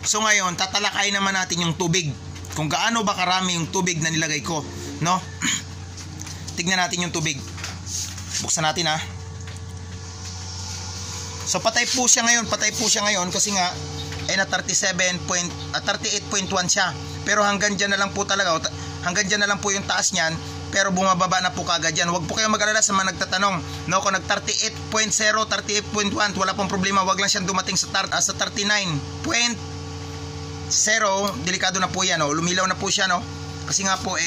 So ngayon, tatalakay naman natin yung tubig. Kung gaano ba karami yung tubig na nilagay ko, no? Tignan natin yung tubig. Buksan natin ha. So patay po siya ngayon kasi nga ay na 38.1 siya. Pero hanggang dyan na lang po talaga, hanggang dyan na lang po yung taas niyan. Pero bumababa na po kagad yan. Huwag po kayong mag-alala sa mga nagtatanong, no? Kung nag 38.0, 38.1, wala pong problema. Huwag lang siyang dumating sa 39.0. Delikado na po yan, no? Lumilaw na po siya, no? Kasi nga po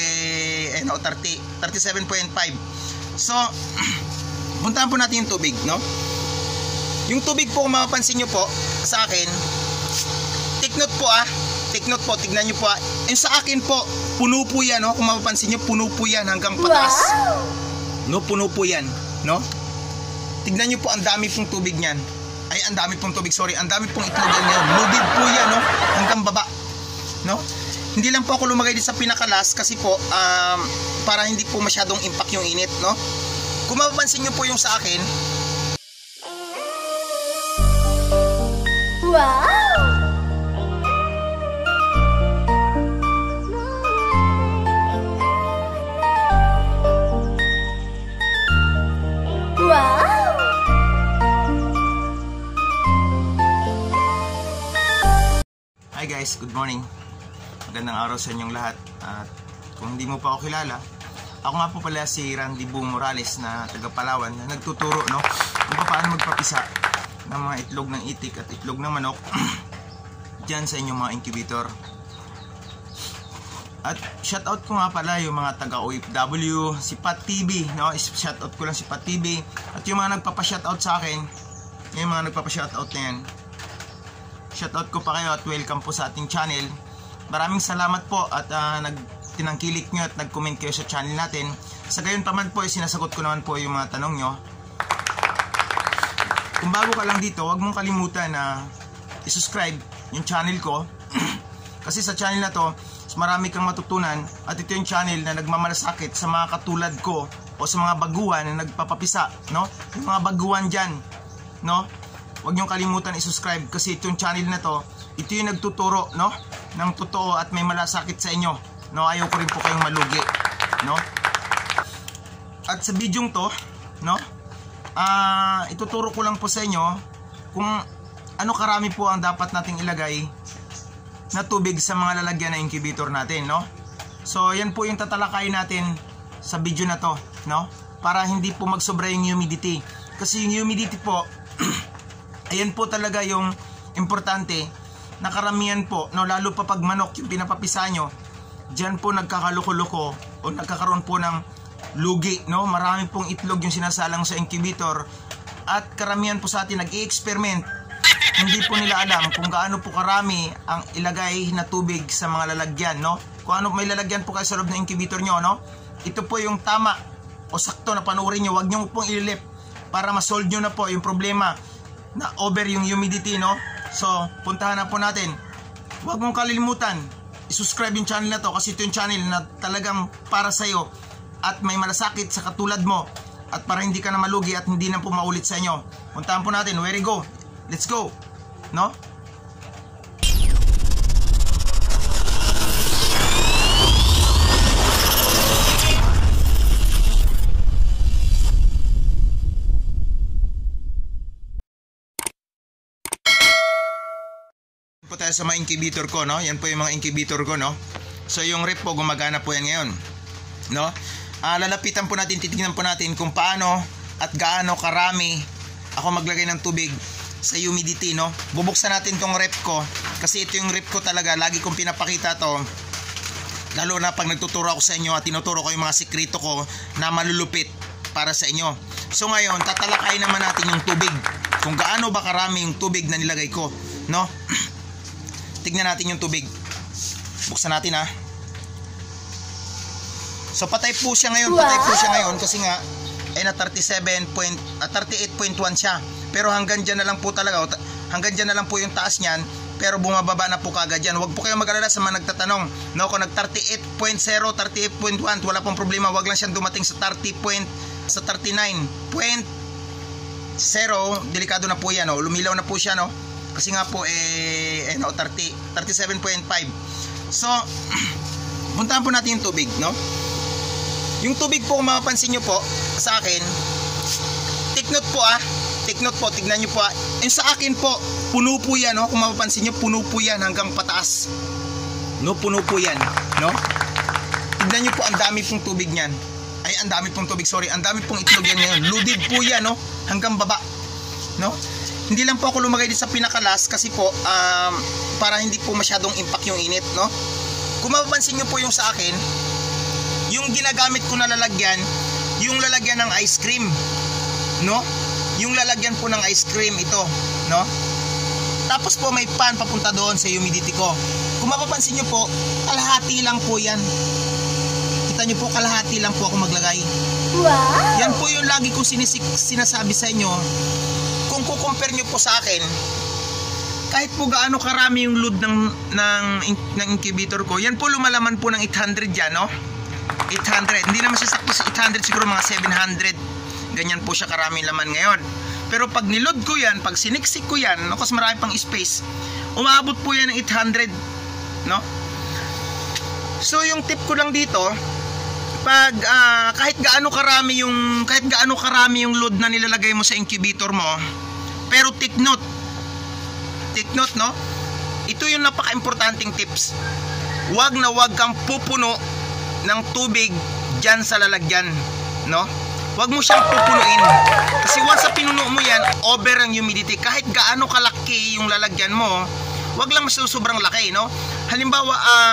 37.5. So puntahan po natin yung tubig, no? Yung tubig po, kung mapapansin nyo po sa akin, take note po, tignan nyo po yung sa akin po, puno po yan, no? Kung mapapansin nyo, puno po yan hanggang pataas. No, puno po yan, no? Tignan nyo po, ang dami pong tubig niyan. Ay, ang dami pong tubig, sorry. Ang dami pong itlog yan. Loaded po yan, no? Hanggang baba, no? Hindi lang po ako lumagay dito sa pinakalas kasi po, para hindi po masyadong impact yung init, no? Kung mapapansin nyo po yung sa akin, wow! Wow! Hi guys, good morning. Magandang araw sa inyong lahat. At kung hindi mo pa ako kilala, ako nga po pala si Randy Boom Morales na taga Palawan na nagtuturo, no, kung paano magpapisa ng mga itlog ng itik at itlog ng manok dyan sa inyong mga incubator. At shoutout ko nga pala yung mga taga OFW, si Pat TV, no? Shoutout ko lang si Pat TV. At yung mga nagpapa-shoutout sa akin, yung mga nagpapa-shoutout na yan, shoutout ko pa kayo at welcome po sa ating channel. Maraming salamat po at tinangkilik nyo at nag-comment kayo sa channel natin. Sa gayon pa man po, sinasagot ko naman po yung mga tanong nyo. Kung bago ka lang dito, huwag mong kalimutan na i-subscribe yung channel ko. Kasi sa channel na to, marami kang matutunan. At ito yung channel na nagmamalasakit sa mga katulad ko o sa mga baguhan na nagpapapisa, no? Yung mga baguhan dyan, no? Huwag niyong kalimutan i-subscribe kasi itong channel na to, ito yung nagtuturo, no, ng totoo at may malasakit sa inyo, no? Ayaw ko rin po kayong malugi, no? At sa bidyong to, no, ituturo ko lang po sa inyo kung ano karami po ang dapat nating ilagay na tubig sa mga lalagyan na incubator natin, no? So yan po yung tatalakayin natin sa video na to, no? Para hindi po magsobra yung humidity. Kasi yung humidity po ayan po talaga yung importante na karamihan po, no, lalo pa pag manok yung pinapapisa nyo, dyan po nagkakaloko-loko o nagkakaroon po ng lugi, no? Marami pong itlog yung sinasalang sa incubator at karamihan po sa atin nag-i-experiment. Hindi po nila alam kung gaano po karami ang ilagay na tubig sa mga lalagyan, no? Kung ano may lalagyan po kayo sa loob ng incubator nyo, no? Ito po yung tama o sakto na panuorin nyo. Huwag nyo pong ililip para ma-solve nyo na po yung problema na over yung humidity, no? So, puntahan na po natin. Huwag mong kalilimutan i-subscribe yung channel na to kasi ito yung channel na talagang para sa'yo at may malasakit sa katulad mo at para hindi ka na malugi at hindi na po maulit sa inyo. Puntahan po natin. Where we go? Let's go, no? Po tayo sa mga incubator ko, no? Yan po yung mga incubator ko, no? So yung rep po gumagana po yan ngayon, no? Lalapitan po natin, titingnan po natin kung paano at gaano karami ako maglagay ng tubig sa humidity, no? Bubuksan natin tong rep ko kasi ito yung rep ko talaga, lagi kong pinapakita to, lalo na pag nagtuturo ako sa inyo at tinuturo ko yung mga sikreto ko na malulupit para sa inyo. So ngayon, tatalakay naman natin yung tubig, kung gaano ba karami yung tubig na nilagay ko, no? Tignan natin yung tubig. Buksan natin ha. So patay po siya ngayon, kasi nga ay na 38.1 siya. Pero hanggang dyan na lang po talaga, hanggang dyan na lang po yung taas niyan, pero bumababa na po kagad yan. Huwag po kayong mag-alala sa mga nagtatanong, no? Kung nag 38.0, 38.1, wala pong problema. Huwag lang siyang dumating sa 39.0. Delikado na po yan, no? Lumilaw na po siya, no? Kasi nga po, 37.5. So, puntahan po natin yung tubig, no? Yung tubig po, kung mapapansin nyo po, sa akin, take note po tignan nyo po yung sa akin po, puno po yan, no? Kung mapapansin nyo, puno po yan hanggang pataas, no? Puno po yan, no? Tignan nyo po, ang dami pong tubig nyan. Ay, ang dami pong tubig, sorry, ang dami pong itlog yan ngayon. Loaded po yan, no? Hanggang baba, no? Hindi lang po ako lumagay dito sa pinakalas kasi po, para hindi po masyadong impact yung init, no? Kung mapapansin nyo po yung sa akin, yung ginagamit ko na lalagyan, yung lalagyan ng ice cream, no? Yung lalagyan po ng ice cream ito, no? Tapos po may pan papunta doon sa humidity ko. Kung mapapansin nyo po, kalahati lang po yan. Kita nyo po, kalahati lang po ako maglagay. Wow! Yan po yung lagi kong sinasabi sa inyo. Kung kukompare nyo po sa akin, kahit po gaano karami yung load ng incubator ko, yan po lumalaman po ng 800 yan, no? 800, hindi naman siya sakto sa 800, siguro mga 700. Ganyan po siya karami laman ngayon. Pero pag niload ko yan, pag siniksik ko yan, no, kasi marami pang space, umabot po yan ng 800, no? So yung tip ko lang dito, pag kahit gaano karami yung load na nilalagay mo sa incubator mo, pero take note, no? Ito yung napaka-importanting tips. Wag na wag kang pupuno ng tubig dyan sa lalagyan, no? Wag mo siyang pupunuin. Kasi once sa pinuno mo yan, over ang humidity. Kahit gaano kalaki yung lalagyan mo, wag lang sobrang laki, no? Halimbawa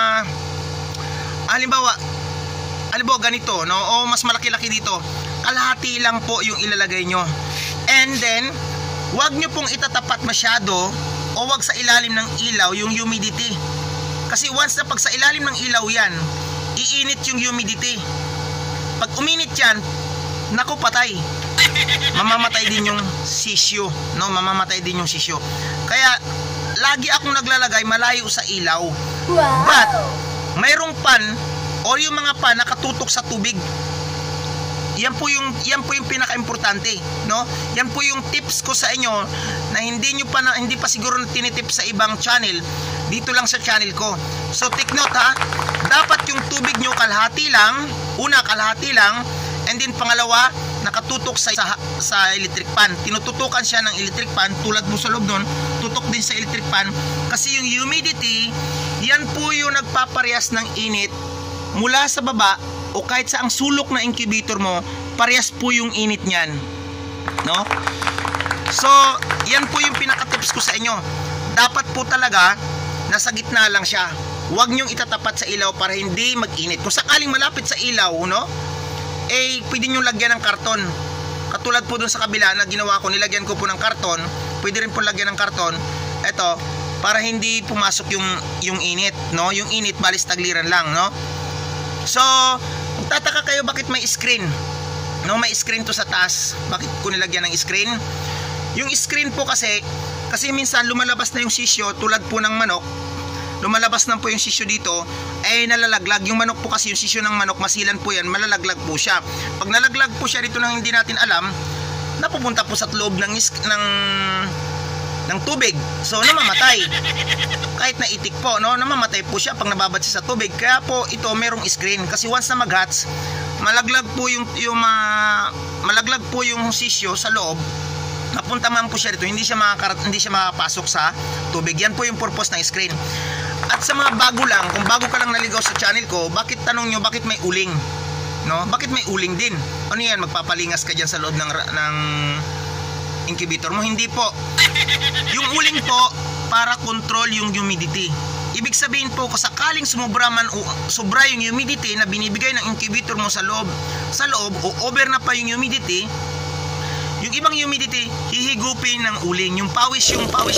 ganito, no? O mas malaki-laki dito. Kalahati lang po yung ilalagay nyo. And then, wag nyo pong itatapat masyado o wag sa ilalim ng ilaw yung humidity. Kasi once na pag sa ilalim ng ilaw yan, iinit yung humidity. Pag uminit yan, naku, patay. Mamamatay din yung sisyo, no? Mamamatay din yung sisyo. Kaya lagi akong naglalagay malayo sa ilaw. Wow. But mayroong pan o yung mga pan nakatutok sa tubig. Yan po yung pinaka-importante, no? Yan po yung tips ko sa inyo na hindi pa siguro tinitip sa ibang channel. Dito lang sa channel ko. So take note, ha. Dapat yung tubig nyo kalahati lang. Una, kalahati lang. And then pangalawa, nakatutok sa electric pan. Tinututukan siya ng electric pan. Tulad mo sa loob nun, tutok din sa electric pan. Kasi yung humidity, yan po yung nagpaparehas ng init mula sa baba o kahit sa ang sulok na incubator mo, parehas po yung init niyan, no? So, yan po yung pinaka-tips ko sa inyo. Dapat po talaga nasa gitna lang siya. Huwag niyong itatapat sa ilaw para hindi mag-init. Kung sakaling malapit sa ilaw, no? Pwede niyong lagyan ng karton. Katulad po dun sa kabila na ginawa ko, nilagyan ko po ng karton. Pwede rin po lagyan ng karton. Ito, para hindi pumasok yung init, no? Yung init balis tagliran lang, no? So, tataka kayo bakit may screen, no? May screen to sa taas. Bakit ko nilagyan ng screen? Yung screen po kasi minsan lumalabas na yung sisyo tulad po ng manok. Lumalabas na po yung sisyo dito, nalalaglag. Yung manok po kasi, yung sisyo ng manok, masilan po yan, malalaglag po siya. Pag nalaglag po siya dito nang hindi natin alam, napupunta po sa loob ng tubig. So namamatay. Kahit na itik po, no, namamatay po siya pag nababad siya sa tubig. Kaya po ito merong screen kasi once na mag-hatch, malaglag po malaglag po yung sisyo sa loob. Napunta man po siya dito, hindi siya makapasok sa tubig. Yan po yung purpose ng screen. At sa mga bago lang, kung bago ka lang naligaw sa channel ko, bakit tanong nyo, bakit may uling? No? Bakit may uling din? Ano yan, magpapalingas ka dyan sa loob ng incubator mo? Hindi po. Yung uling po, para control yung humidity. Ibig sabihin po, kung sakaling sobra yung humidity na binibigay ng incubator mo sa loob o over na pa yung humidity, yung ibang humidity hihigupin ng uling. Yung pawis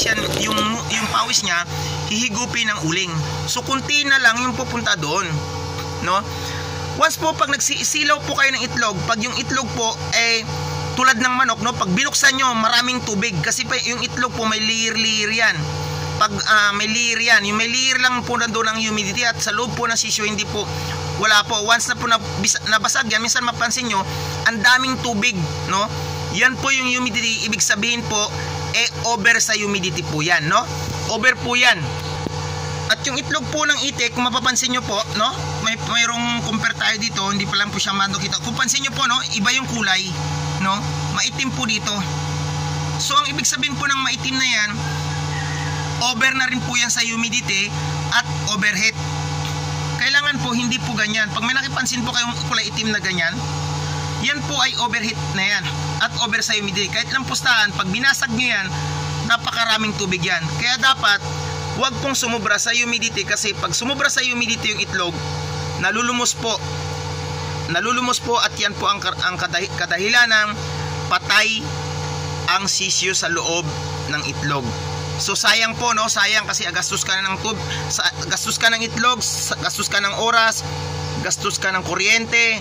niya hihigupin ng uling. So kunti na lang yung pupunta doon, no? Once po pag nagsisilaw po kayo ng itlog, pag yung itlog po tulad ng manok, no, pag binuksan nyo maraming tubig kasi pa yung itlog po may layer yan. Pag may layer yan, yung may layer lang po nandoon ang humidity at sa loob po ng sisyo hindi po, wala po. Once na po nabasag yan, minsan mapansin nyo ang daming tubig, no? Yan po yung humidity, ibig sabihin po, over sa humidity po yan, no? Over po yan. At yung itlog po ng itik, kung mapapansin nyo po, no? Mayroong compare tayo dito, hindi pa lang po siya makita. Kung pansin nyo po, no? Iba yung kulay, no? Maitim po dito. So, ang ibig sabihin po ng maitim na yan, over na rin po yan sa humidity at overheat. Kailangan po, hindi po ganyan. Pag may nakipansin po kayong kulay itim na ganyan, yan po ay overheat na yan at over sa humidity. Kahit ilang pustahan, pag binasag nyo yan, napakaraming tubig yan. Kaya dapat huwag pong sumubra sa humidity, kasi pag sumubra sa humidity yung itlog, nalulumos po at yan po ang kadahilan ng patay ang sisyo sa loob ng itlog. So sayang po, no? Sayang kasi gastos ka na ng gastos ka ng itlog, gastos ka ng oras, gastos ka ng kuryente.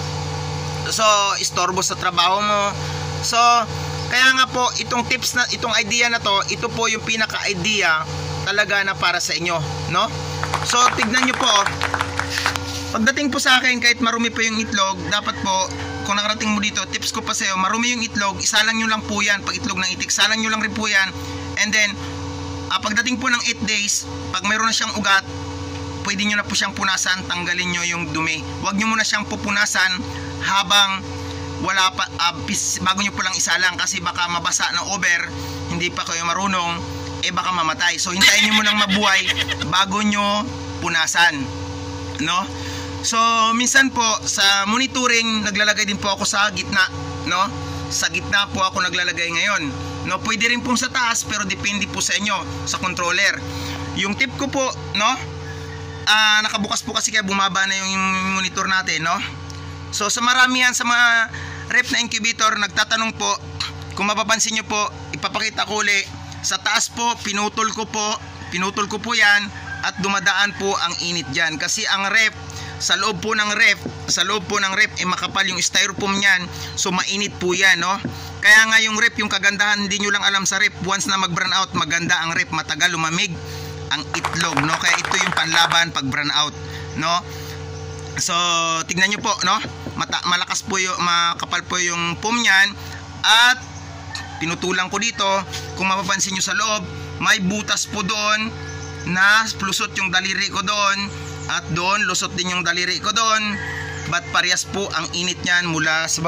So istorbo sa trabaho mo. So kaya nga po itong tips na itong idea na to, ito po yung pinaka-idea talaga na para sa inyo, no? So tignan niyo po, pagdating po sa akin, kahit marumi po yung itlog, dapat po kung nakarating mo dito, tips ko pa sa iyo, marumi yung itlog, isalang nyo lang po yan. Pag itlog ng itik, salang nyo lang rin po yan. And then pagdating po ng 8 days, pag mayroon na siyang ugat, pwede nyo na po siyang punasan, tanggalin nyo yung dumi. Huwag nyo muna siyang pupunasan habang wala pa, bago nyo po lang isalang, kasi baka mabasa na over, hindi pa kayo marunong, baka mamatay. So hintayin nyo munang mabuhay bago nyo punasan, no? So minsan po sa monitoring, naglalagay din po ako sa gitna, no? Sa gitna po ako naglalagay ngayon, no? Pwede rin pong sa taas, pero depende po sa inyo, sa controller. Yung tip ko po, no? Nakabukas po kasi kaya bumaba na yung monitor natin, no? So sa maramihan sa mga ref na incubator, nagtatanong po, kung mapapansin nyo po, ipapakita ko uli. Sa taas po, pinutol ko po yan, at dumadaan po ang init dyan. Kasi ang ref, sa loob po ng ref, makapal yung styrofoam niyan, so mainit po yan, no? Kaya nga yung ref, yung kagandahan, hindi nyo lang alam sa ref, once na mag-brown out, maganda ang ref, matagal lumamig ang itlog, no? Kaya ito yung panlaban pag brown out, no? So tignan nyo po, no? Malakas po yung, makapal po yung foam niyan, at pinutulan ko dito. Kung mapapansin nyo sa loob, may butas po doon na lusot yung daliri ko doon, at doon lusot din yung daliri ko doon. But parehas po ang init niyan mula sa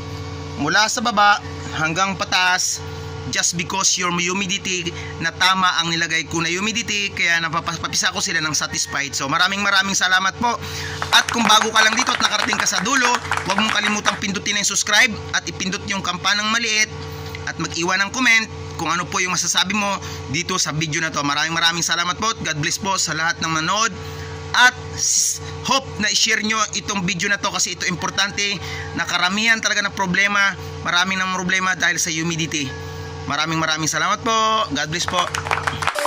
baba hanggang pataas, just because your humidity na tama ang nilagay ko na humidity, kaya napapisa ko sila ng satisfied. So maraming salamat po. At kung bago ka lang dito at nakarating ka sa dulo, huwag mong kalimutang pindutin ang subscribe at ipindot yung kampanang maliit, at mag-iwan ng comment kung ano po yung masasabi mo dito sa video na to. Maraming salamat po. God bless po sa lahat ng manood, at hope na i-share nyo itong video na to, kasi ito importante, na karamihan talaga ng problema, maraming ng problema dahil sa humidity. Maraming salamat po. God bless po.